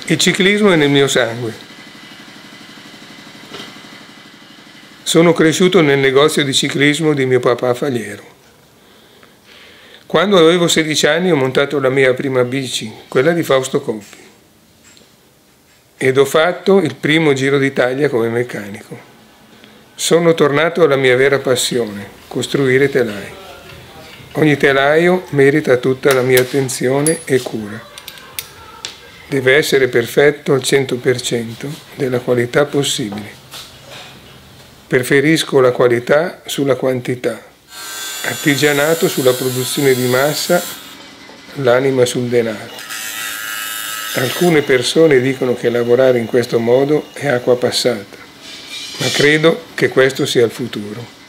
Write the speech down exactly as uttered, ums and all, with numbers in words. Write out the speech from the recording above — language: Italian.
Il ciclismo è nel mio sangue. Sono cresciuto nel negozio di ciclismo di mio papà Faliero. Quando avevo sedici anni ho montato la mia prima bici, quella di Fausto Coppi, ed ho fatto il primo Giro d'Italia come meccanico. Sono tornato alla mia vera passione, costruire telai. Ogni telaio merita tutta la mia attenzione e cura. Deve essere perfetto al cento per cento della qualità possibile. Preferisco la qualità sulla quantità, artigianato sulla produzione di massa, l'anima sul denaro. Alcune persone dicono che lavorare in questo modo è acqua passata, ma credo che questo sia il futuro.